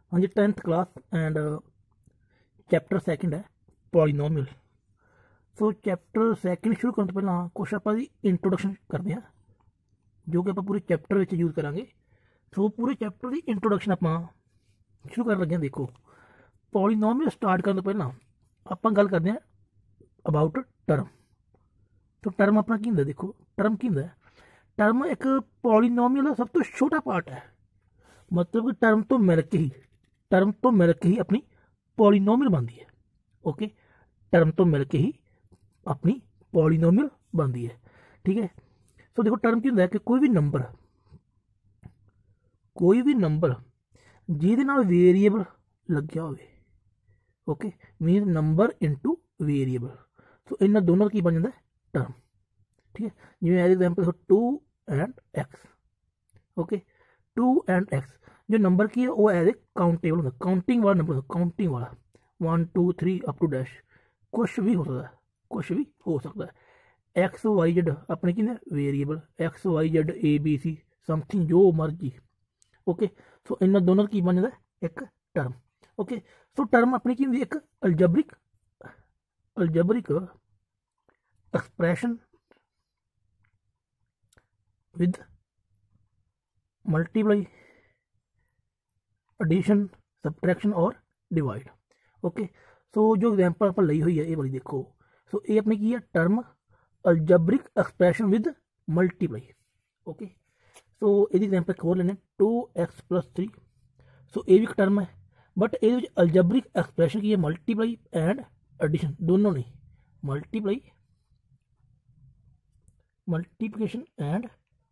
हाँ जी 10th class and chapter second है पॉलीनोमियल। सो चैप्टर सैकेंड शुरू करने तो पहला कुछ आप इंट्रोडक्शन करते हैं जो कि आप पूरे चैप्टर में यूज़ करांगे। सो पूरे चैप्टर की इंट्रोडक्शन आप शुरू कर लगे। देखो पॉलीनोमियल स्टार्ट करने तो पहला आप गल करते हैं अबाउट टर्म। तो टर्म अपना की होंगे, देखो टर्म की होंगे, टर्म एक पॉलीनोमियल का सब तो छोटा पार्ट है। मतलब कि टर्म तो मिल के ही अपनी पॉलीनोमियल बनती है। ओके, टर्म तो मिल के ही अपनी पॉलीनोमियल बनती है। ठीक है। सो देखो टर्म की होंगे कि कोई भी नंबर जिहदे नाल वेरीएबल लग्या होवे। Okay, mean number into variable. So इन्होंने दोनों की बन जाता है टर्म। ठीक है, जिवें एज एग्जाम्पल देखो 2 and x. Okay, 2 and x जो नंबर की है वो एज ए काउंटेबल होता है, काउंटिंग वाला नंबर होता है, काउंटिंग वाला 1 2 3 अप टू डैश कुछ भी हो सकता है। एक्स वाई जेड अपने की variable x y z a b c something जो मर्जी। ओके, सो इन दोनों की बन जाता है एक टर्म। ओके, सो टर्म अपनी की होंगी एक algebraic expression with multiply addition subtraction और डिवाइड। ओके, सो जो एग्जाम्पल आप ली हुई है ये वाली देखो। सो ये अपनी की है term algebraic expression with multiply. Okay, so ये एग्जाम्पल खोल लेने 2x+3। सो ये भी एक टर्म है बट ये अलजबरिक एक्सप्रैशन की है मल्टीप्लाई एंड एडिशन दोनों नहीं, multiplication and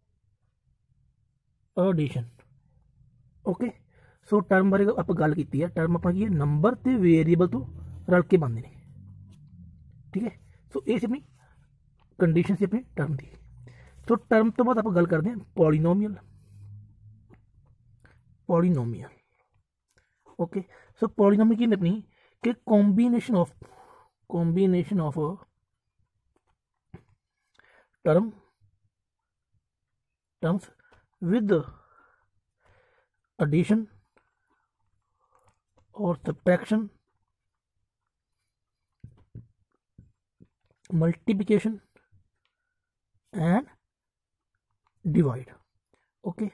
addition. Okay, so term बारे आप गल की है, टर्म अपना की है नंबर तो वेरीएबल तो रल के बनते हैं। ठीक है, सो ये अपनी कंडीशन से अपनी टर्म की। सो टर्म तो बाद आप गल करते हैं पॉलीनोमियल। ओके, सो पॉलीनोमियल की अपनी कि combination of terms with addition और subtraction, multiplication and divide. Okay,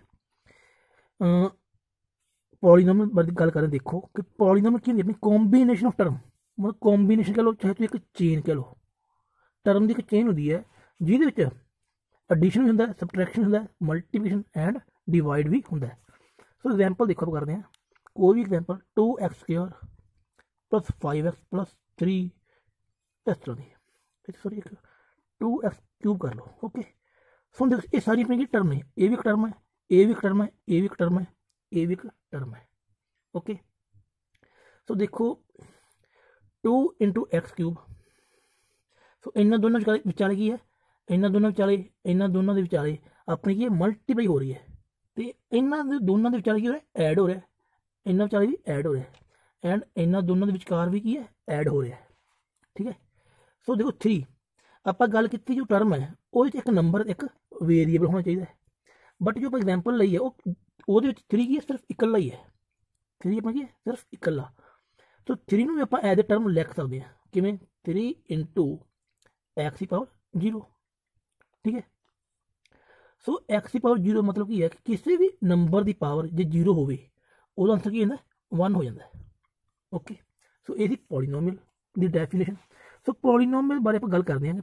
polynomial बारे गल करें देखो कि पॉलीनोमियल की अपनी कॉम्बीनेशन ऑफ टर्म, मतलब कॉम्बीनेशन कह लो चाहे तो एक चेन कह लो, टर्म की एक चेन होती है जिहदे एडिशन भी होंदा है, सबट्रैक्शन होंदा है, मल्टीप्लिकेशन एंड डिवाइड भी होंदा है। सो एग्जाम्पल देखो आप करते हैं कोई भी एग्जाम्पल 2x² + 5x + 3 इस तरह की, सॉरी 2x³ कर लो। ओके, सो देखो ये सारी अपनी टर्म है, ये भी एक टर्म है, ये भी एक टर्म है, ये भी एक टर्म है, ये भी एक टर्म है। ओके, सो देखो 2 × x³। सो इन्होंने दोनों विचाले की है, इन्होंने दोनों के विचाले अपनी की मल्टीप्लाई हो रही है, तो इन्होंने दोनों के विचाले की हो रहा है ऐड हो रहा है, इन्होंने विचाले भी ऐड हो रहा है एंड इन्होंने दोनों के विचकार भी की है ऐड हो रहा है। ठीक है, सो देखो 3 आप गल की जो टर्म है वो एक नंबर एक वेरीएबल होना चाहिए, बट जो आप एग्जाम्पल ली है वो 3 की सिर्फ इकला ही है, 3 अपना की सिर्फ इकला। तो 3 भी आप एज ए टर्म लिख सकते हैं किमें 3 × x⁻0। ठीक है, सो x⁻0 मतलब की है कि किसी भी नंबर की पावर जो 0 हो ਉਹਦਾ आंसर की 1 हो जाता है। ओके, सो ये पॉलीनोमियल की डेफिनेशन। सो पॉलीनोमियल बारे आप गल करते हैं।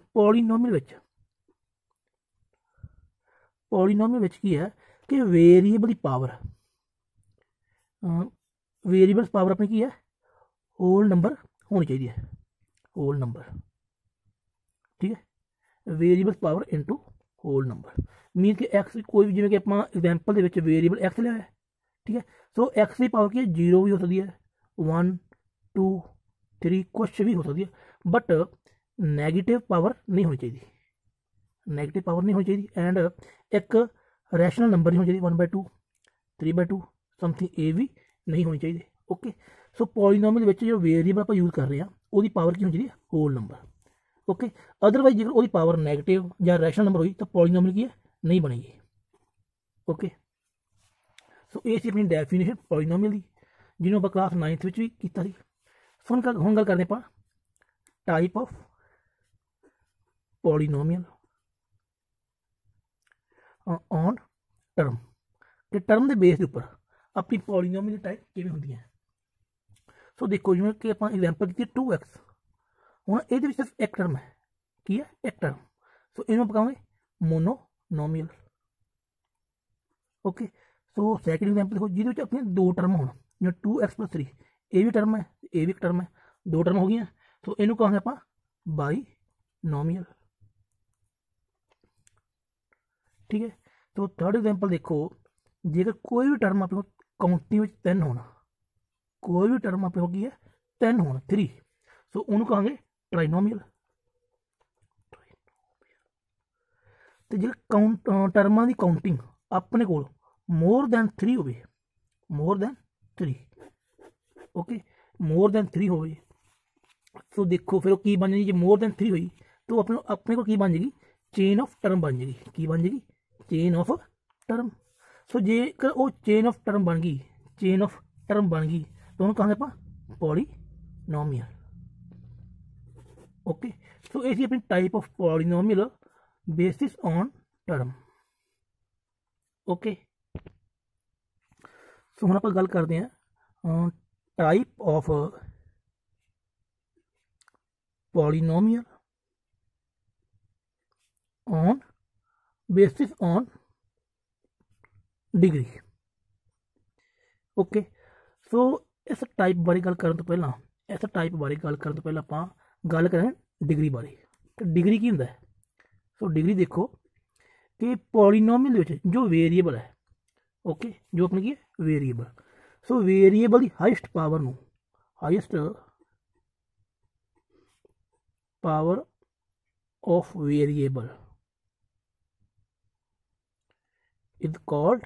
पॉलीनोमियल की है कि वेरीएबल की पावर, वेरीएबल पावर अपनी की है होल नंबर होनी चाहिए, होल नंबर। ठीक है, variable power into whole number mean कि एक्स कोई भी जिमें कि आप एग्जाम्पल के वेरीएबल एक्स लिया है। ठीक है, सो एक्स की पावर की 0 भी हो सकती है, 1 2 3 कुछ भी हो सकती है, बट नैगेटिव पावर नहीं होनी चाहिए, एंड एक रैशनल नंबर नहीं होनी चाहिए 1/2 3/2 समथिंग ए भी नहीं होनी चाहिए। ओके, सो पॉलीनोमियल जो वेरीएबल आप यूज कर रहे हैं वो पावर की होनी चाहिए होल नंबर। ओके, अदरवाइज जो वो पावर नैगेटिव या रैशनल नंबर हुई तो पॉलीनोमियल की नहीं बनेगी। ओके, सो ये अपनी डेफिनेशन पॉलीनोमियल की। ਜਿਹਨੂੰ ਆਪਾਂ ਕਲਾਸ 9th ਵਿੱਚ ਵੀ ਕੀਤਾ ਸੀ। ਸੋ ਹੁਣ ਗੱਲ ਕਰਦੇ ਆਪਾਂ type of polynomial on term, ਕਿ ਟਰਮ ਦੇ ਬੇਸ ਦੇ ਉੱਪਰ ਆਪਣੀ ਪੋਲੀਨੋਮੀਅਲ ਦੀ ਟਾਈਪ ਕਿਵੇਂ ਹੁੰਦੀ ਹੈ। ਸੋ ਦੇਖੋ ਜਿਵੇਂ ਕਿ ਆਪਾਂ ਐਗਜ਼ਾਮਪਲ ਕੀਤੀ 2x, ਹੁਣ ਇਹਦੇ ਵਿੱਚ ਸਿਰਫ ਇੱਕ ਟਰਮ ਹੈ, ਕੀ ਹੈ, ਇੱਕ ਟਰਮ। ਸੋ ਇਹਨੂੰ ਆਪਾਂ ਕਹਾਂਗੇ monomial. Okay, so second example ਦੇਖੋ ਜਿਹਦੇ ਵਿੱਚ ਆਪਣੀਆਂ ਦੋ ਟਰਮ ਹੋਣ, ਜਿਵੇਂ 2x+3, ਇਹ ਵੀ ਟਰਮ ਹੈ, ਇਹ ਵੀ ਇੱਕ ਟਰਮ ਹੈ, ਦੋ ਟਰਮ ਹੋ ਗਈਆਂ। ਸੋ ਇਹਨੂੰ ਕਹਾਂਗੇ ਆਪਾਂ ਬਾਈਨੋਮੀਅਲ। ठीक है, तो थर्ड एग्जाम्पल देखो, जेकर कोई भी टर्म अपने काउंटिंग में 10 होना, कोई भी टर्म अपने की है 10 होना 3, सो उन्होंने कहेंगे ट्राइनोमियल। तो जो टर्मां की काउंटिंग अपने को मोर दैन 3 हो, more than 3, okay, more than 3 हो, सो देखो फिर की बन जाएगी, जो मोर दैन 3 हुई तो अपने को की बन जाएगी, चेन ऑफ टर्म बन जाएगी, की बन जाएगी, चेन ऑफ टर्म। सो जेकर वो चेन ऑफ टर्म बन गई, चेन ऑफ टर्म बन गई तो उन्होंने कहांगे आप पॉलीनोमियल। ओके, सो ये अपनी type of polynomial basis on term. Okay, so हम आप गल करते हैं type of polynomial on basis on degree. Okay, so इस टाइप बारे गल करन तो पहला, इस टाइप बारे गल करन तो पहला आपां गल करें डिग्री बारे। तो डिग्री की हुंदा है, सो डिग्री देखो कि पॉलीनोमियल विच जो वेरीएबल है, ओके, जो अपनी की है वेरीएबल, सो वेरीएबल की हाईएस्ट पावर नूं, highest power of variable is called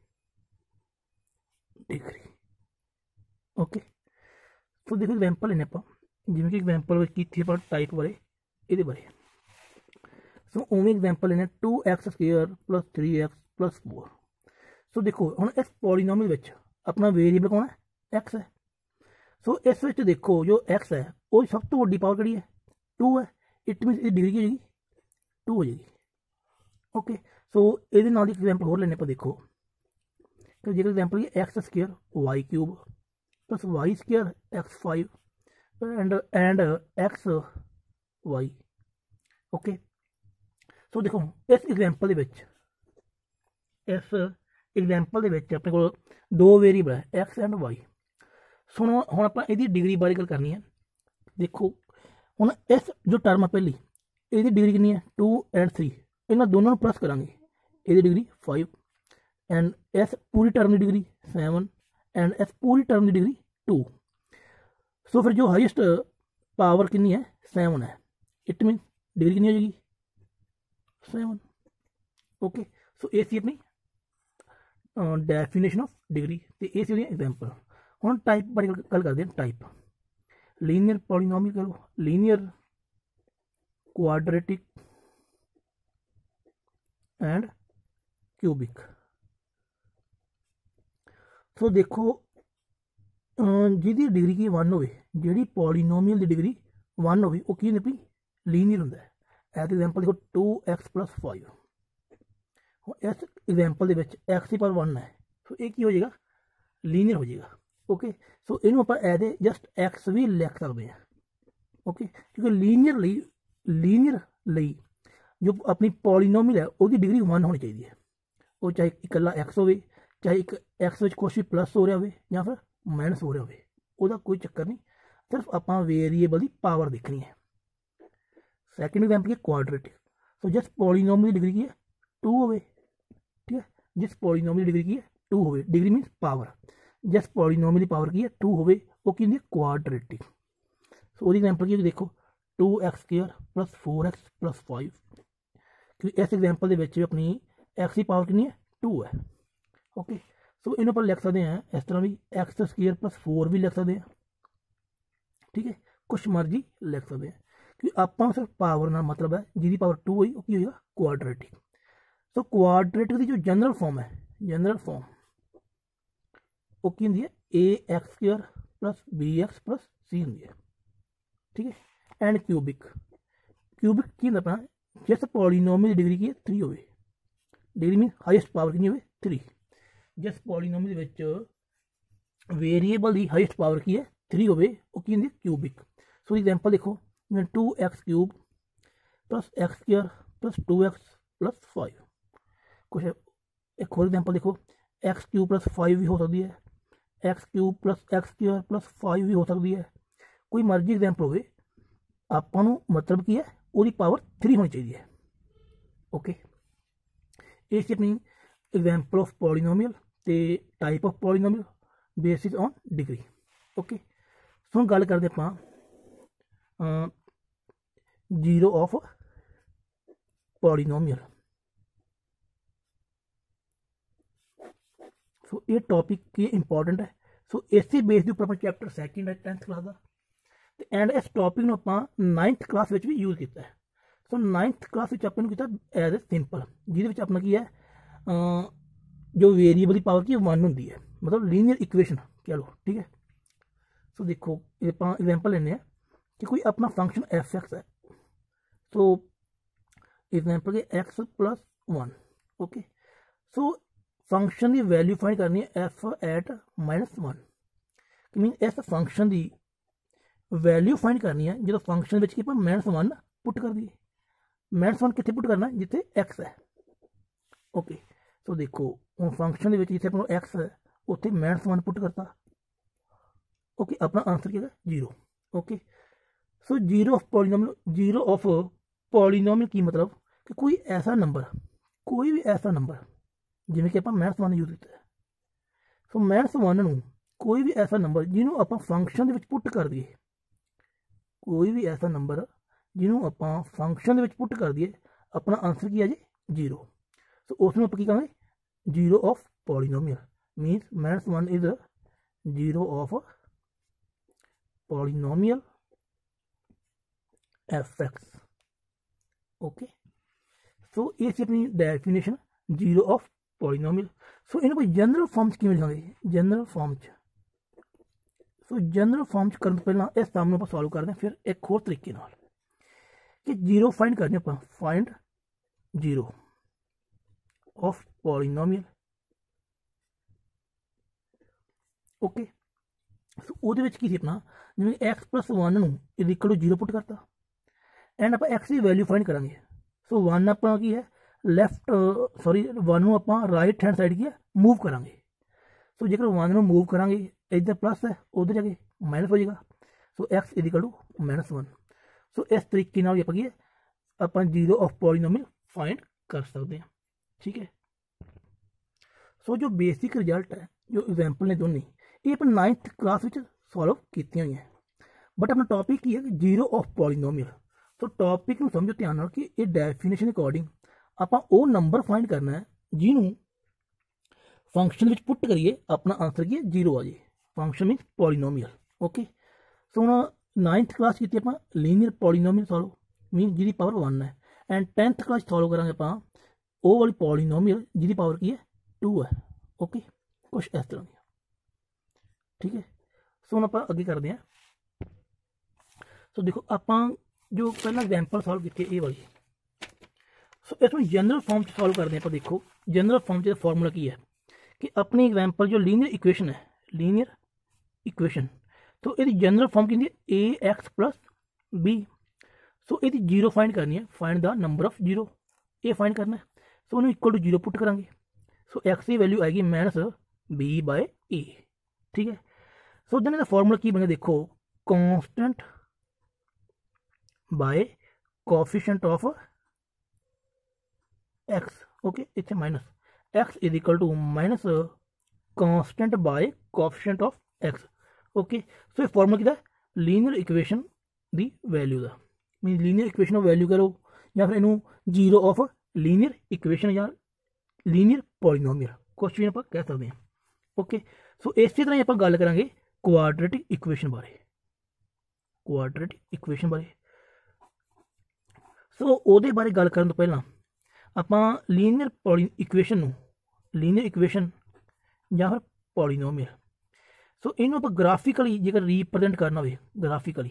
degree. Okay, तो देखो एग्जाम्पल लेने आप, जिमें कि एग्जाम्पल की थी आप टाइप बारे, ये बारे। सो उमें एग्जाम्पल लेने 2x² + 3x + 4। सो देखो हम इस पॉलीनोमियल विच अपना वेरीएबल कौन है, x है। सो इस विच देखो जो x है वो सब तो वड्डी पावर किहड़ी है, 2 है, इट मीनस डिग्री की हो जाएगी 2 हो जाएगी। ओके, सो ये एग्जाम्पल होर लेने पर देखो, तो जो example x² y³ + y² x5 and xy। Okay, so देखो इस एग्जाम्पल अपने को दो वेरीएबल है x एंड y। सो हम आप डिग्री बारे गल करनी है। देखो हम इस जो टर्म है पहली, ये डिग्री कितनी है 2 एंड 3, इन्होंने दोनों प्लस करांगे, ये डिग्री 5 एंड इस पूरी टर्म की डिग्री 7 एंड इस पूरी टर्म की डिग्री 2। सो फिर जो हाईएस्ट पावर कितनी है 7 है, इट मीन डिग्री कितनी हो जाएगी 7। ओके, सो ये सी अपनी डेफिनेशन ऑफ डिग्री, तो ये सी एग्जाम्पल। हम टाइप बारे गल करते हैं, टाइप लीनियर पॉलीनोमियल करो, linear quadratic and cubic. So देखो जिहदी डिग्री की 1 हो, जिहड़ी पॉलीनोमियल की डिग्री 1 हो, वो की अपनी लीनियर हुंदा है। एज एग्जाम्पल देखो 2x + 5, इस एग्जाम्पल के विच x की पावर 1 है, सो ये की हो जाएगा लीनियर हो जाएगा। ओके, सो इनू आप एज ए जस्ट x भी लिख सकते हैं। ओके, क्योंकि लीनियर लई जो अपनी पॉलीनोमियल है वो डिग्री 1 होनी चाहिए, वो चाहे इकला x हो, चाहे एक x में कुछ भी प्लस हो रहा हो या फिर माइनस हो रहा हो, उसका कोई चक्कर नहीं, सिर्फ आप वेरीएबल की पावर देखनी है। सैकेंड एग्जाम्पल की क्वाड्रेटिक, सो जिस पॉलीनोमियल की डिग्री की है 2 हो, ठीक है, जिस पॉलीनोमियल की डिग्री की है 2 हो, डिग्री मीनस पावर, जिस पॉलीनोमियल की पावर की है 2 हो, वो की क्वाड्रेटिक। सो वो एग्जाम्पल की देखो 2x² + 4x + 5, क्योंकि इस एग्जाम्पल के अपनी x की पावर कितनी है 2 है। ओके, सो इन्हों पर लिख सकते हैं इस तरह भी x² + 4 भी लिख सकते हैं, ठीक है, कुछ मर्जी लिख सकते हैं, क्योंकि आप सिर्फ पावर ना मतलब है जिसकी पावर 2 हुई वो की होगा क्वाड्रेटिक। सो क्वाड्रेटिक की जो जनरल फॉर्म है, जनरल फॉर्म ਉਹ ਕੀ ਹੁੰਦੀ ਹੈ ax² + bx + c ਹੁੰਦੀ ਹੈ, ਠੀਕ ਹੈ। ਐਂਡ ਕਿਊਬਿਕ ਕੀ ਹੁੰਦਾ ਆਪਣਾ ਜਿਸ ਪੋਲੀਨੋਮੀਅਲ ਦੀ ਡਿਗਰੀ ਕੀ ਹੈ 3 ਹੋਵੇ, ਡਿਗਰੀ ਮੀਨ ਹਾਈਐਸਟ ਪਾਵਰ ਕਿੰਨੀ ਹੋਵੇ 3, ਜਿਸ ਪੋਲੀਨੋਮੀਅਲ ਦੇ ਵਿੱਚ ਵੇਰੀਏਬਲ ਦੀ ਹਾਈਐਸਟ ਪਾਵਰ ਕੀ ਹੈ 3 ਹੋਵੇ ਉਹ ਕੀ ਹੁੰਦੀ ਹੈ ਕਿਊਬਿਕ। ਸੋ ਐਗਜ਼ਾਮਪਲ ਦੇਖੋ ਜਿਵੇਂ 2x³ + x² + 2x + 5। ਕੁਛ ਇੱਕ ਹੋਰ ਐਗਜ਼ਾਮਪਲ ਦੇਖੋ x³ + 5 ਵੀ ਹੋ ਸਕਦੀ ਹੈ, x³ + x² + 5 ਵੀ ਹੋ ਸਕਦੀ ਹੈ, ਕੋਈ ਮਰਜ਼ੀ ਐਗਜ਼ਾਮਪਲ ਹੋਵੇ, ਆਪਾਂ ਨੂੰ ਮਤਲਬ ਕੀ ਹੈ ਉਹਦੀ ਪਾਵਰ 3 ਹੋਣੀ ਚਾਹੀਦੀ ਹੈ। ਓਕੇ, ਇਹ ਸੀ ਆਪਣੀ ਐਗਜ਼ਾਮਪਲ ਆਫ ਪੋਲੀਨੋਮੀਅਲ ਤੇ type of polynomial basis on degree. Okay, so ਹੁਣ ਗੱਲ ਕਰਦੇ ਆਪਾਂ ਜ਼ੀਰੋ ਆਫ ਪੋਲੀਨੋਮੀਅਲ। ਸੋ ਇਹ ਟॉपिक ਕੀ ਇੰਪੋਰਟੈਂਟ ਹੈ। ਸੋ ਇਸੇ ਬੇਸ ਦੇ ਉੱਪਰ ਆਪਾਂ ਚੈਪਟਰ 2 ਹੈ 10th ਕਲਾਸ ਦਾ, ਤੇ ਐਂਡ ਇਸ ਟॉपिक ਨੂੰ ਆਪਾਂ 9th ਕਲਾਸ ਵਿੱਚ ਵੀ ਯੂਜ਼ ਕੀਤਾ ਹੈ। ਸੋ 9th ਕਲਾਸ ਵਿੱਚ ਆਪਾਂ ਨੂੰ ਕੀਤਾ ਐਜ਼ ਅ ਸਿੰਪਲ, ਜਿਹਦੇ ਵਿੱਚ ਆਪਣਾ ਕੀ ਹੈ ਜੋ ਵੇਰੀਏਬਲ ਦੀ ਪਾਵਰ ਕੀ 1 ਹੁੰਦੀ ਹੈ, ਮਤਲਬ ਲੀਨੀਅਰ ਇਕੁਏਸ਼ਨ ਕਹਿ ਲਓ, ਠੀਕ ਹੈ। ਸੋ ਦੇਖੋ ਆਪਾਂ ਐਗਜ਼ਾਮਪਲ ਲੈਂਦੇ ਹਾਂ ਕਿ ਕੋਈ ਆਪਣਾ ਫੰਕਸ਼ਨ f(x) ਹੈ। ਸੋ एग्जाम्पल के x + 1। ओके, सो फंक्शन की वैल्यू फाइंड करनी है f एट -1, मीन इस फंक्शन की वैल्यू फाइंड करनी है जो फंक्शन की -1 पुट कर दिए, -1 कितने पुट करना जिथे x है। ओके, सो देखो हम फंक्शन जिथे अपना x है उत्थे -1 पुट करता। ओके, अपना आंसर क्या है 0। Okay, so zero of polynomial की मतलब कि कोई ऐसा नंबर, कोई भी ऐसा नंबर जिमें कि आप -1 यूज किया है। सो -1 कोई भी ऐसा नंबर जिन्हों आप फंक्शन के पुट कर दिए, कोई भी ऐसा नंबर जिन्हों आप फंक्शन के पुट कर दिए, अपना आंसर की है जी 0। सो उसमें आप कहेंगे zero of polynomial, mean -1 is zero of polynomial f(x). Okay, so ये अपनी definition zero of polynomial. So इन्होंने जनरल फॉर्म च किवें लिखांगे, जनरल फॉर्म च। सो जनरल फॉर्म च करने पहला इस सम नूं सॉल्व करते हैं, फिर एक होर तरीके नाल कि जीरो फाइंड करने आपां, find zero of polynomial. Okay, so उहदे विच की सी अपना जिवें x + 1 नूं इक्वल टू 0 पुट करता एंड आप x की वैल्यू फाइंड करांगे। सो 1 अपना की है लैफ्ट सॉरी 1 नूं आपां राइट हैंड साइड की है मूव करांगे। सो जेकर 1 नूं मूव करांगे इधर प्लस है उधर जाके माइनस हो जाएगा। So x equal to -1। So इस तरीके नाल आपां की है आपां जीरो ऑफ पॉलीनोमियल फाइंड कर सकते हैं, ठीक है। सो जो बेसिक रिजल्ट है जो एग्जाम्पल ने दोनों ये अपन 9th क्लास में सॉल्व की हुई हैं, बट अपना टॉपिक की है जीरो ऑफ पॉलीनोमियल। तो टॉपिक में समझो ध्यान नाल कि ये डेफिनेशन अकॉर्डिंग आपां वो नंबर फाइंड करना है जिन्हों फंक्शन में पुट करिए अपना आंसर की 0 आ जाए, function mean polynomial. Okay, so हम 9th क्लास की आपां लीनियर पॉलीनोमियल सॉल्व मीन जिहदी पावर 1 है, एंड 10th क्लास सॉल्व करांगे आपां वो वाली पॉलीनोमियल जिहदी पावर की है 2 है। ओके, कुछ इस तरह की, ठीक है। सो हम आप अगे करते हैं। सो देखो आप जो पहला एग्जाम्पल सॉल्व की ये वाली, सो इसमें जनरल फॉर्म सॉल्व करते हैं। आप देखो जनरल फॉर्म का फॉर्मूला की है कि अपनी एग्जाम्पल जो लीनियर इक्वेशन है, लीनियर इक्वेशन, तो ये जनरल फॉर्म की ax + b। सो ये 0 फाइंड करनी है, फाइंड द नंबर ऑफ 0 ये फाइंड करना है। सो उन्होंने इक्वल टू 0 पुट करांगे। सो x की वैल्यू आएगी -b/a, ठीक है। सो देन इसका फॉर्मूला की बने देखो constant by coefficient of x। Okay, इतने minus x is equal to minus constant by coefficient of x। Okay, so ये फॉर्मूला किहदा लीनियर इक्वेशन दी वैल्यू दा, mean linear equation of value करो या फिर इनू जीरो ऑफ लीनियर इक्वेशन या लीनियर पॉलीनोमियल कुछ भी आप कह सकते हैं। ओके, सो इसी तरह आप गल करांगे क्वाड्रेटिक इक्वेशन बारे, क्वाड्रेटिक इक्वेशन बारे। सो ਉਹਦੇ बारे गल करन तो पहला ਆਪਾਂ ਲੀਨੀਅਰ ਇਕੁਏਸ਼ਨ ਨੂੰ, ਲੀਨੀਅਰ ਇਕੁਏਸ਼ਨ ਜਾਂ ਫਿਰ ਪੋਲੀਨੋਮੀਅਲ सो इनू आप ग्राफिकली जेकर रीप्रजेंट करना हो ग्राफिकली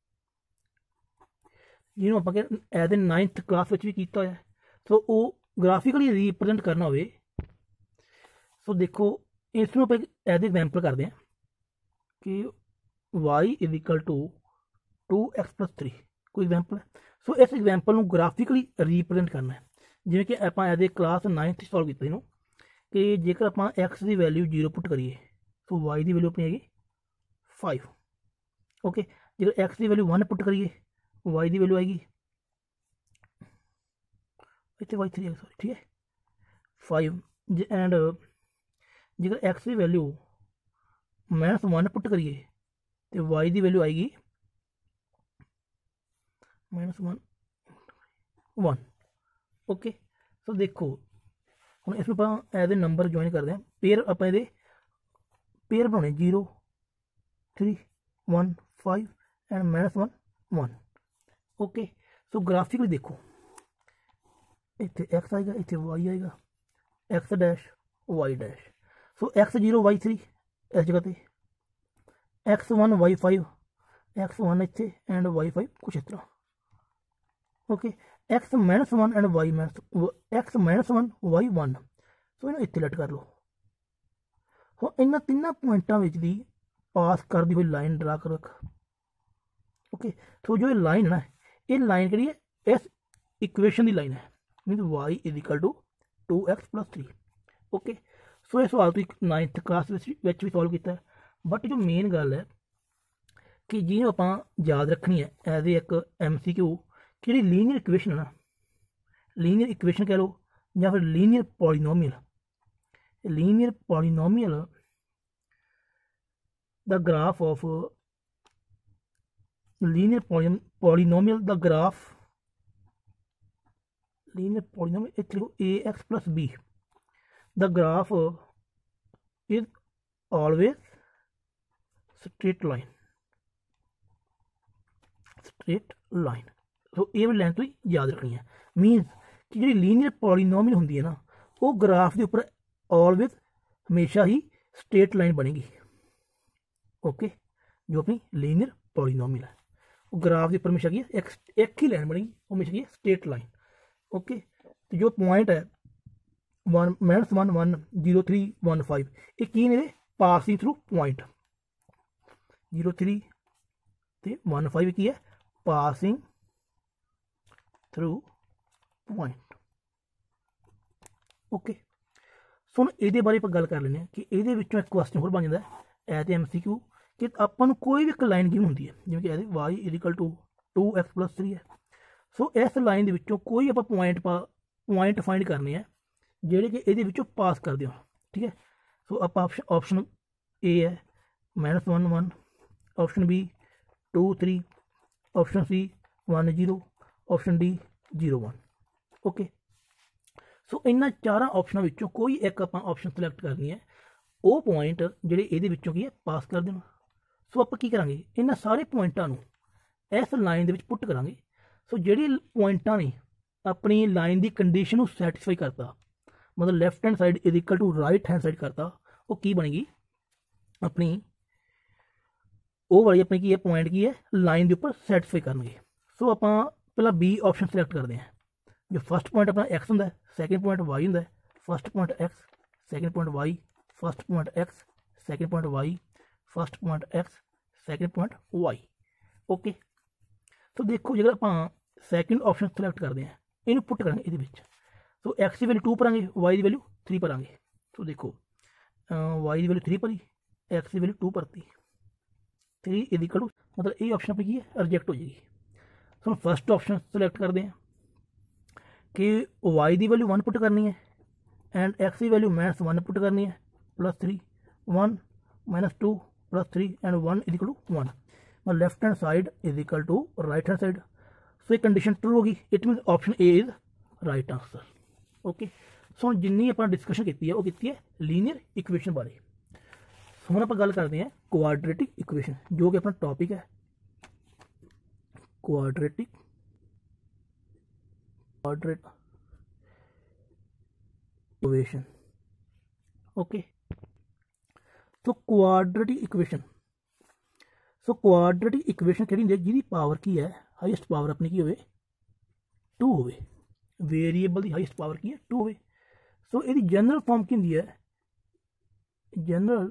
जिन्हों आप एज ए 9th क्लास भी किया है सो वो ग्राफिकली रीप्रजेंट करना हो सो देखो इसमें आप एज एग्जाम्पल करते हैं कि y is equal to 2x+3 कोई एग्जाम्पल है। सो इस एग्जाम्पल में ग्राफिकली रीप्रजेंट करना है जिमें कि आप as a class 9th solve किया इनू कि जेकर आप x की वैल्यू 0 पुट करिए तो y की वैल्यू अपनी हैगी 5 ओके जेकर x की वैल्यू 1 पुट करिए y की वैल्यू आएगी इतने y3 है सॉरी ठीक है 5 एंड जेकर x की वैल्यू -1 पुट करिए तो y की वैल्यू आएगी -1 1 ओके। सो देखो हम इसमें आप एज ए नंबर ज्वाइन करते हैं पेयर आप पेयर बनाने 0 3 1 5 एंड -1 1 ओके। सो ग्राफिकली देखो इतने x आएगा इतने y आएगा x dash y dash so x0 y3 इस जगह पे x1 y5 x1 इतने एंड y5 कुछ इस तरह okay x -1 and y x -1 y1 so इन्हें इतने लट कर लो तो इन तीनों पॉइंटा की पास करती हुई लाइन ड्रा कर रख ओके। तो जो ये लाइन है ना ये लाइन कही है इस इक्वेशन की लाइन है mean y is equal to 2x+3 okay. So ये सवाल तो 9th क्लास भी सॉल्व किया बट जो मेन गल है कि जिन्हें आप याद रखनी है एज ए एक MCQ कि लीनियर इक्वेशन है ना लीनियर इक्वेशन कह लो या फिर linear polynomial the graph of linear polynomial the graph linear polynomial ax+b the graph is always straight line तो ये वाली लाइन तो याद रखनी है मीनस कि जी लीनियर पॉलीनोमियल होंगी है ना वो ग्राफ के उपर ऑलवेज हमेशा ही स्ट्रेट लाइन बनेगी ओके। जो अपनी लीनियर पॉलीनोमियल है वो ग्राफ के उपर हमेशा की एक ही लाइन बनेगी वो हमेशा की स्ट्रेट लाइन ओके। तो जो पॉइंट है 1 -1 1 0 3 1 5 ये की ने पासिंग थ्रू पॉइंट 0 3 ते 1 5 की है passing through point okay. So हम ये बारे आप गल कर लें कि ये एक क्वेश्चन होर बन जाता है एज MCQ कि अपन कोई भी एक लाइन गिवन होंगी है जिमें कि y is equal to 2x+3 है। सो इस लाइन के कोई आप पॉइंट फाइंड करने हैं जोड़े कि ये पास कर दो ठीक है। सो आप ऑप्शन ए है -1 1 option B 2 3 option C 1 0 option D 0 1 okay. So इन्होंने चारों ऑप्शनों में कोई एक आप ऑप्शन सिलेक्ट करनी है वो पॉइंट जोड़े ये की है पास कर देना। सो आप की करा इन्होंने सारे पॉइंटों इस लाइन के पुट करा। सो जी पॉइंटा ने अपनी लाइन की कंडीशन को सैटिस्फाई करता मतलब left hand side is equal to right hand side करता वो की बनेगी अपनी वो वाली अपनी की है पॉइंट की है लाइन के उपर सैटिस्फाई करेंगे। सो आप पहला B ऑप्शन सिलेक्ट करते हैं जो फर्स्ट पॉइंट अपना x होंगे सैकेंड पॉइंट y होंगे first point x second point y first point x second point y first point x second point y okay. तो देखो जो आप सैकेंड ऑप्शन सिलेक्ट करते हैं इन पुट करेंगे ये तो x की वैल्यू 2 भरांगे y की वैल्यू 3 भरांगे। तो देखो y की वैल्यू 3 भरी x की वैल्यू 2 भरती 3 इज इक्वल टू मतलब ये ऑप्शन पर की है रिजेक्ट हो जाएगी। तो हम फर्स्ट ऑप्शन सिलेक्ट करते हैं कि y की वैल्यू 1 पुट करनी है एंड x की वैल्यू -1 पुट करनी है +3 1 -2 +3 एंड 1 इज इक्वल टू 1 मतलब left hand side is equal to right hand side. So ये कंडीशन ट्रू होगी it mean option A is right answer okay. So हम जिन्नी अपना डिस्कशन की है वो की है लीनियर इक्वेशन बारे। सो हम आप गल करते हैं क्वाड्रेटिक इक्वेशन जो कि अपना टॉपिक है quadratic equation okay. So quadratic equation किहड़ी हुंदी है जिहदी पावर की है हाईएस्ट पावर अपनी की होवे 2 होवे, वेरीएबल की हाईएस्ट पावर की है 2 होवे। सो इहदी जनरल फॉर्म की हुंदी है, जनरल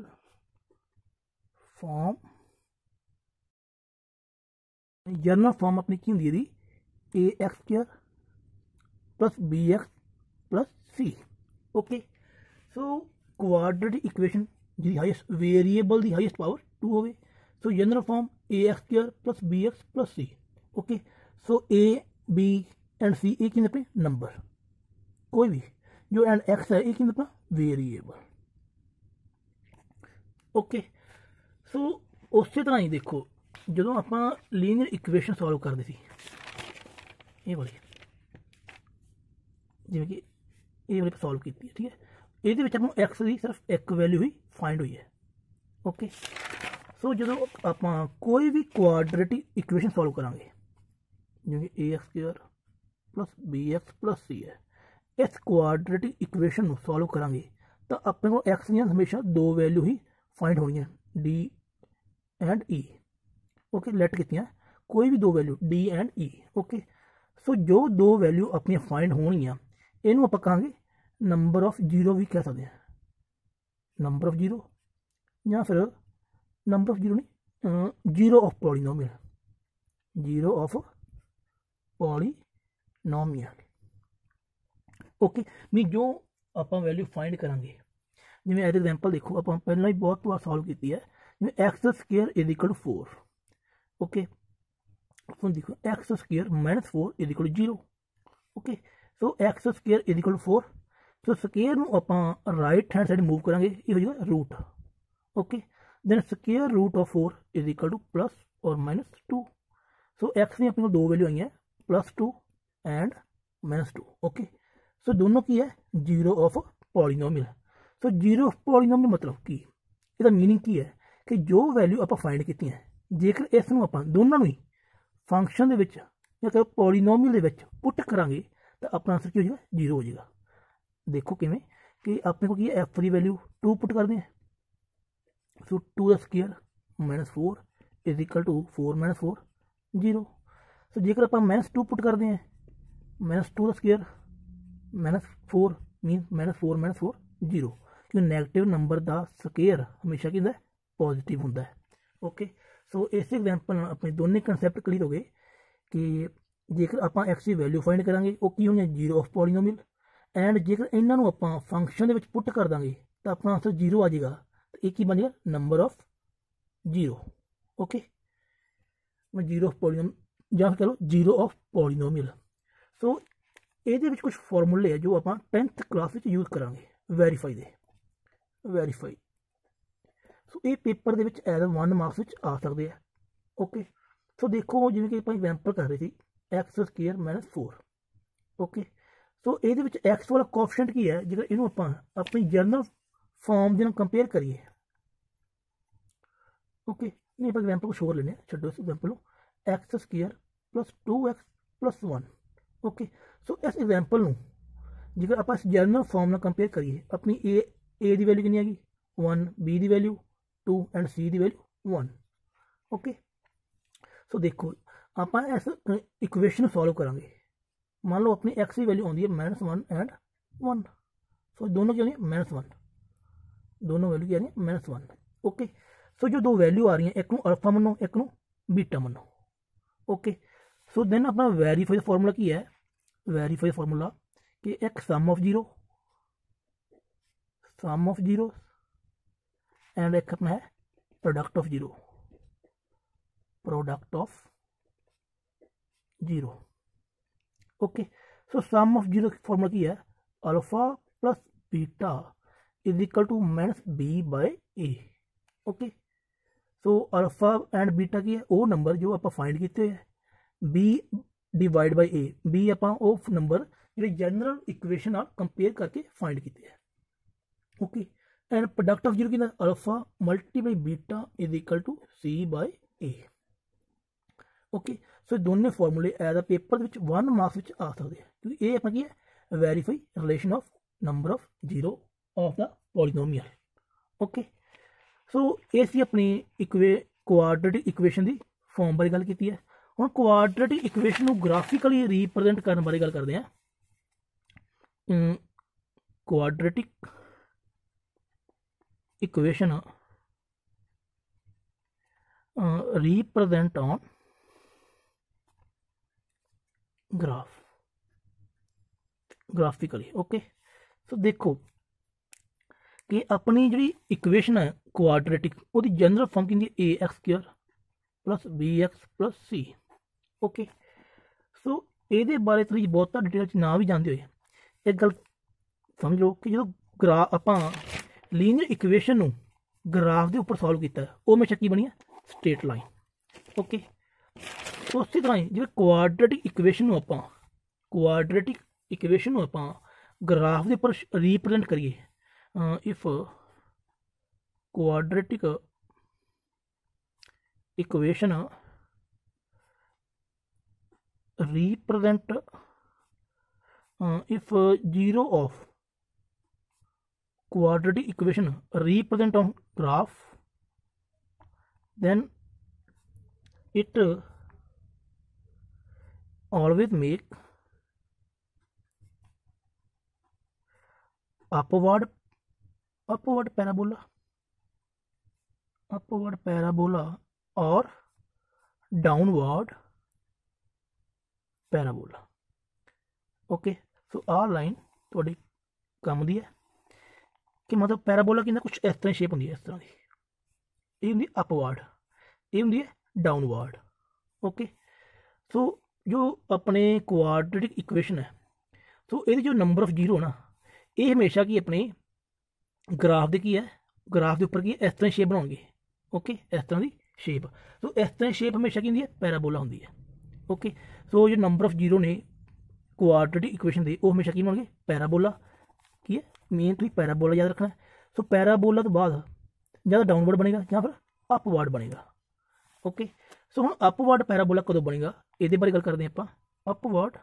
फॉर्म अपनी की हुंदी है a x square plus b x plus c. Okay, so quadratic equation जी हाईएस्ट वेरीएबल की हाईएस्ट पावर 2 होवे, so general form a x square plus b x plus c. Okay, so a b and c ये कि अपने number, कोई भी जो and x है ये कि अपना वेरीएबल। ओके, सो उस तरह ही देखो जो आप लीनियर इक्वेशन सॉल्व करते थे ये वाली जिमें कि ये वाली सॉल्व की, ठीक है, ये एक्स की सिर्फ एक वैल्यू ही फाइंड हुई है। ओके, सो जो आप कोई भी क्वाड्रेटिक इक्वेशन सॉल्व करांगे जिमें a x square plus b x plus c है, इस क्वाड्रेटिक इक्वेशन को सॉल्व करांगे तो अपने को एक्स दी हमेशा 2 वैल्यू ही फाइंड होनी d and e. Okay, let कीतियां कोई भी 2 value d and e. Okay, so जो 2 वैल्यू अपन फाइंड होनियां इनू आप कहांगे नंबर ऑफ जीरो भी कह सकते हैं, नंबर ऑफ जीरो या फिर नंबर ऑफ जीरो नहीं zero of polynomial, zero of polynomial. Okay, मी जो आप वैल्यू फाइंड करांगे जिवें एज एग्जाम्पल देखो आप पहला ही बहुत बार सॉल्व की है जिवें x square is equal to 4। Okay, so देखो x square minus 4 is equal to 0। Okay, so x square is equal to 4, so square नूं आपां राइट हैंड साइड मूव करांगे ये हो जाएगा root. Okay, then square root of 4 is equal to plus और minus 2। So x दी अपने को 2 वैल्यू आई है +2 एंड -2। ओके, सो दोनों की है zero of polynomial. So zero of polynomial मतलब की इसका मीनिंग की है कि जो वैल्यू आप फाइंड की है जेकर इस दोनों ही फंक्शन दे विच या कहो पॉलीनोमियल दे विच पुट करांगे तो अपना आंसर की हो जाएगा 0 हो जाएगा। देखो किमें कि अपने को की है एफ की वैल्यू 2 पुट करते हैं, so 2 square -4 is equal to 4 -4 0। So जेकर आप -2 पुट करते हैं -2 स्क्वायर -4 मीन -4 -4 0, क्योंकि नैगेटिव नंबर का स्क्वायर हमेशा कि पॉजिटिव होंगे। ओके, सो इस एग्जाम्पल अपने दोनों कंसैप्ट क्लीयर हो गए कि जेकर आप एक्स की वैल्यू फाइंड करांगे वो की होनी जीरो ऑफ पॉलीनोमियल एंड जेकर इन्हों आप फंक्शन के पुट कर देंगे तो अपना आंसर 0 आ जाएगा, तो एक ही बन जाएगा नंबर ऑफ 0। ओके, मैं जीरो ऑफ पॉलीनोमियल या कह लो जीरो ऑफ पॉलीनोमियल। सो ये कुछ फॉर्मूले है जो आप 10th क्लास में यूज करांगे वेरीफाई दे, वेरीफाई। सो ये पेपर के एज 1 मार्क्स आ सकते हैं। ओके, सो देखो जिवें कि आप एग्जाम्पल कर रहे थे एक्स स्क्वायर -4। ओके, सो ये एक्स वाला कोएफिशिएंट की है जो इनू आप अपनी जर्नल फॉर्म जो कंपेयर करिए। ओके, नहीं आप एग्जाम्पल को शोर लेने छोड़ो इस एग्जाम्पल को x square +2x + 1। Okay, so इस एग्जाम्पल जेकर आप इस जर्नल फॉर्म में कंपेयर करिए अपनी ए की वैल्यू कितनी हैगी 1, बी की वैल्यू 2 एंड सी की वैल्यू 1। ओके, सो देखो आप इस इक्वेशन सॉल्व करांगे, मान लो अपनी एक्स की वैल्यू आती है -1 एंड 1, सो दोनों क्या -1, दोनों वैल्यू क्या -1। ओके, सो जो 2 वैल्यू आ रही हैं एक नू अल्फा मनो एक नू बीटा मनो। ओके, सो देन अपना वेरीफाई फॉर्मूला की है, वेरीफाई फॉर्मूला कि एक सम ऑफ जीरो एंड एक अपना है product of zero, product of zero. Okay, so sum of zero formula की है alpha plus beta is equal to -b/a। Okay, so alpha and beta की है वो नंबर जो आप फाइंड किए हैं b divide by a, b आप नंबर जो जनरल इक्वेशन कंपेयर करके फाइंड किए हैं। Okay, and product of zero की alpha multiply beta is equal to c/a। Okay, so दोनों फॉर्मूले एज अ पेपर 1 मार्क्स आ सकते हैं क्योंकि ये अपना की है verify relation of number of zero of the polynomial. Okay, so ये सी अपनी क्वाड्रेटिक इक्वेशन की फॉर्म बारे गल की है। हम क्वाड्रेटिक इक्वेशन को ग्राफिकली रिप्रजेंट करने बारे गल करते हैं। Quadratic equation represent on graphically. Okay, so देखो कि अपनी जी इक्वेशन है क्वाड्रेटिक वो जनरल फॉर्म की a x square plus b x plus c. Okay, so ये बारे थोड़ी बहुत डिटेल ना भी जानते हुए एक गल समझ लो कि जो आप लीनियर इक्वेशन ग्राफ के उपर सॉल्व किया वो हमेशा की बनी है स्ट्रेट लाइन। ओके, तो उस तरह ही जो क्वाड्रेटिक इक्वेशन आप ग्राफ के उपर रिप्रजेंट करिए, if quadratic equation represent if zero of quadratic equation represent on graph, then it always make upward parabola or downward parabola. Okay, so आ लाइन थोड़ी काम दी है कि मतलब पैराबोला की कुछ इस तरह शेप होंगी, इस तरह की ये होंगी अपवर्ड, ये होंगी है डाउनवर्ड। ओके, सो जो अपने क्वाड्रेटिक इक्वेशन है तो ये जो नंबर ऑफ जीरो ना ये हमेशा की अपने ग्राफ दे की है, ग्राफ के उपर की इस तरह शेप बनाओगे। ओके, इस तरह की शेप, तो इस तरह शेप हमेशा की होंगी है पैराबोला होंगी है। ओके, सो जो नंबर ऑफ जीरो ने क्वाड्रेटिक इक्वेशन दे वो हमेशा की बनाओगे पैराबोला की है, मेन तो पैराबोला याद रखना है। सो पैराबोला तो बाद ज़्यादा डाउनवर्ड बनेगा या फिर अपवर्ड बनेगा। ओके, सो हम अपवर्ड पैराबोला कदों बनेगा ये बारे गल करते हैं आप। अपवर्ड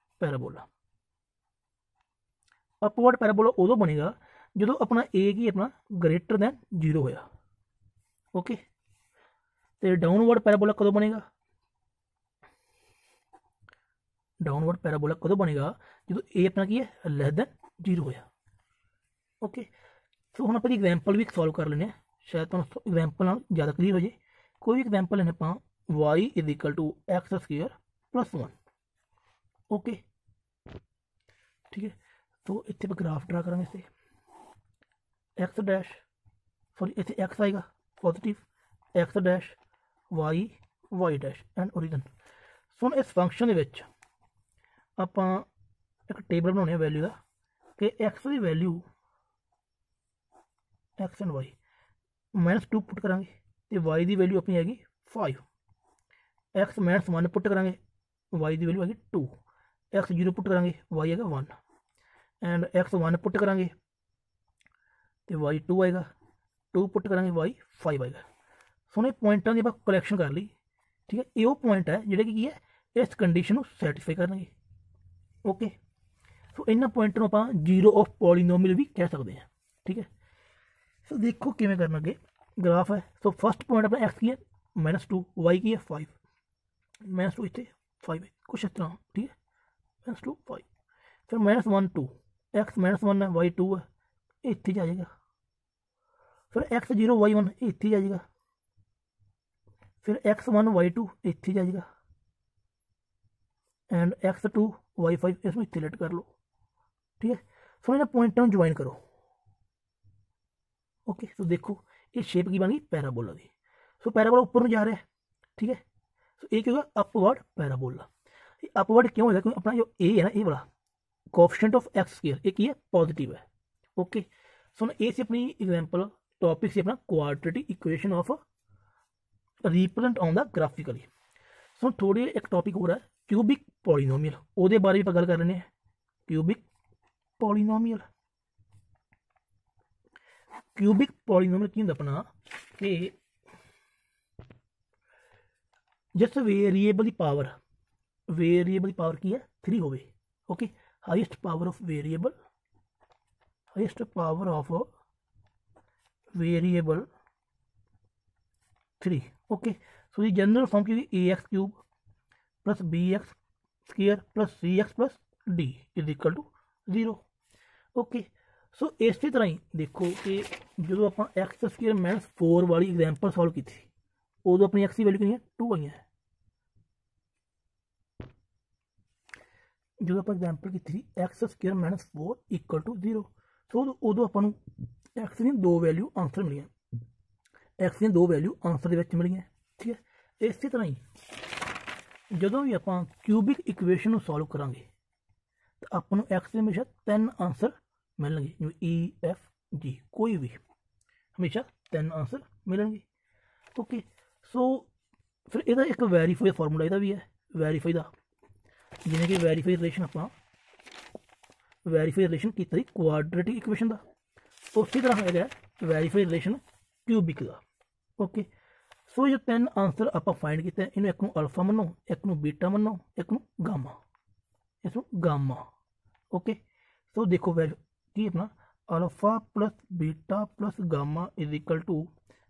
पैराबोला उदों बनेगा जो अपना ए की अपना ग्रेटर दैन जीरो होया। ओके, तो डाउनवर्ड पैराबोला कदों बनेगा, डाउनवर्ड पैराबोला कदों बनेगा जो ए अपना की है लैस दैन जीरो होया। ओके, सो हम अपनी एग्जाम्पल भी सॉल्व कर लें, शायद तुम एग्जाम्पल ज़्यादा क्लीयर हो जाए। कोई भी एग्जाम्पल लेने आप y is equal to x square plus 1। Okay, ठीक है, तो इतने ग्राफ ड्रा करेंगे इसे एक्स डैश सॉरी इतने एक्स आएगा positive, x dash y dash and origin. So इस फंक्शन के आप एक टेबल बनाने वैल्यू का कि एक्स की value x and y -2 put करा तो वाई की वैल्यू अपनी हैगी 5, एक्स -1 पुट करा वाई की वैल्यू हैगी 2, एक्स 0 पुट करा वाई है 1 एंड एक्स 1 पुट करा तो वाई 2 आएगा, 2 पुट करा वाई 5 आएगा। सो पॉइंटा की आप कलैक्शन कर ली। ठीक है, ये वो पॉइंट है जोड़े कि है इस कंडीशन को सैटिस्फाई करेंगे। ओके, सो इन्होंने पॉइंट को आप जीरो ऑफ पॉलीनोमियल भी कह सकते हैं। ठीक है, सो देखो किमें करना अगे ग्राफ है। सो फर्स्ट पॉइंट अपना एक्स की है -2, वाई की है 5, -2 इतने 5 है कुछ इस तरह। ठीक है, -2 5 फिर -1 2, एक्स -1 है वाई 2 है इतने जा जाएगा, फिर एक्स 0 वाई 1 इतने जा जाएगा, फिर एक्स 1 वाई 2 इतने जा जाएगा एंड एक्स 2 वाई 5 इसमें इतने लेट कर लो। ठीक है, सो इन्हें पॉइंटों में ज्वाइन करो। ओके, सो देखो ये शेप की बन गई पैराबोला की। सो पैराबोला ऊपर में जा रहा है। ठीक है, सो ये क्या होगा अपवर्ड पैराबोला। अपवर्ड क्यों होगा क्योंकि अपना जो ए है ना ये वाला कोएफिशिएंट ऑफ एक्स स्क्वायर एक ये पॉजिटिव है। ओके, सो ए से अपनी एग्जांपल टॉपिक से अपना quadratic equation of represent on the graphically. So थोड़ी एक टॉपिक हो रहा है क्यूबिक पॉलीनोमियल, ਉਹਦੇ बारे भी गल कर लेने क्यूबिक पॉलीनोमियल। क्यूबिक पॉलीनोमियल की अपना कि जिस वेरीएबल की पावर की है 3 हो। Okay, highest power of variable 3। Okay, so ये जनरल फॉर्म की AX³ plus BX² plus CX plus D is equal to 0। Okay, so इसी तरह ही देखो कि जो आप x² - 4 वाली एग्जाम्पल सॉल्व की थी उदो अपनी x की वैल्यू कितनी है 2 आई है। जो आप एग्जाम्पल की थी x² - 4 इक्वल टू 0, सो उदो अपन x दी 2 वैल्यू आंसर मिली, x दी 2 वैल्यू आंसर के मिली है। ठीक है, इसी तरह ही जो भी आप क्यूबिक इक्वेशन सॉल्व करांगे तो अपन एक्स के हमेशा 3 आंसर मिलेंगे, जिवें EFG कोई भी हमेशा 3 आंसर मिलेंगे। ओके, सो फिर यदा एक वैरीफाई फॉर्मूला यदा भी है वैरीफाई का, जिवें कि वैरीफाई रिलेशन आप वैरीफाई रिलेशन की क्वाड्रेटिक इक्वेशन का, उसी तरह है वैरीफाई रिलेशन क्यूबिक का। ओके, सो जो 3 आंसर आप फाइंड किए इन्हें एक अल्फा मनो, एक बीटा मनो, एक गामा, इसमें गामा। ओके, सो देखो कि अपना alpha plus beta plus gamma is equal to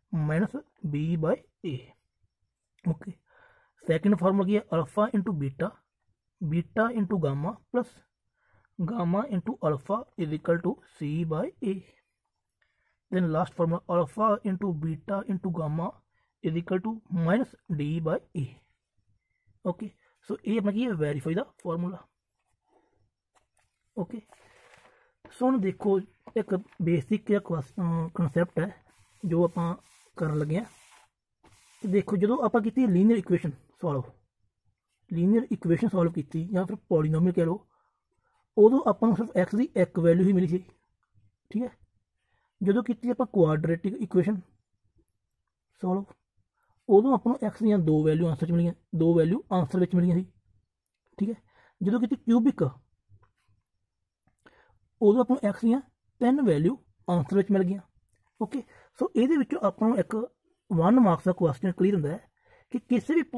-B/A। Okay, second formula की है alpha into beta, beta into gamma plus gamma into alpha is equal to C/A। Then last formula alpha into beta into gamma is equal to -D/A। Okay, so ये अपना की है verify का formula. Okay, so हम देखो एक basic concept है जो आप कर लगे हैं। देखो जो आप की linear equation solve, linear equation solve की या फिर पॉलीनोमियल कह लो, उदों आपको सिर्फ एक्स की एक वैल्यू ही मिली थी। ठीक है, जो की आप क्वाड्रेटिक इक्वेशन सॉल्व उदों आपको एक्स दी 2 वैल्यू आंसर मिली, 2 वैल्यू आंसर मिली। ठीक है, जो की क्यूबिक उदों आपको एक्स दी 3 वैल्यू आंसर मिल गई। ओके, सो ये आपको एक 1 मार्क्स का क्वेश्चन क्लीयर होंगे कि किसी भी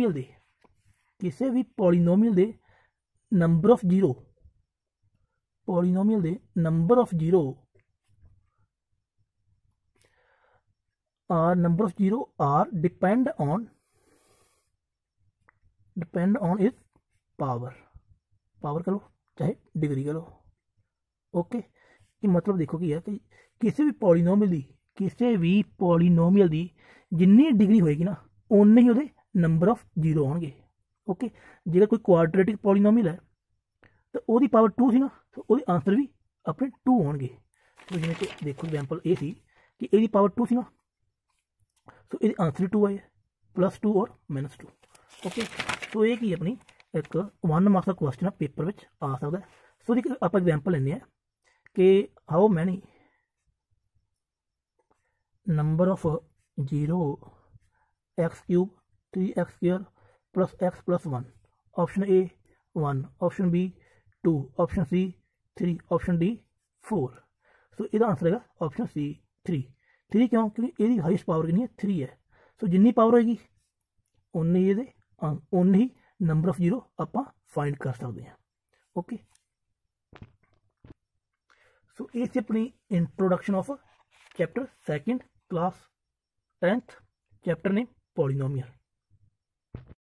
पॉलीनोमियल दे नंबर ऑफ जीरो, पॉलीनोमियल दे number of zero are depend on is power कह लो चाहे डिग्री कह लो। ओके, कि मतलब देखो कि है कि किसी भी पॉलीनोमियल की जिन्नी डिग्री होएगी ना उन्ने ही उहदे नंबर ऑफ जीरो होंगे। ओके, जो कोई क्वाड्रेटिक पॉलीनोमियल है तो वो पावर 2 सी ना, तो वो आंसर भी अपने 2 होंगे। तो जिवें कि देखो एग्जाम्पल ये सी कि ये पावर 2 सी ना, सो ये आंसर 2 आए +2 और -2। ओके, सो ये की अपनी एक 1 मार्क्स का क्वेश्चन पेपर में आ सकता है। सो जी आप एग्जाम्पल लेने कि how many number of zero x³ 3x² plus x plus 1। Option A 1, option B 2, option C 3, option D 4। So इसका आंसर है ऑप्शन सी 3। क्यों? क्योंकि ये हाईएस्ट पावर कितनी है 3 है। सो जिन्नी पावर होएगी उन्नी ही नंबर ऑफ जीरो आप फाइंड कर सकते हैं। ओके, सो ये अपनी introduction of chapter 2 class 10th chapter ने पॉलीनोमियल।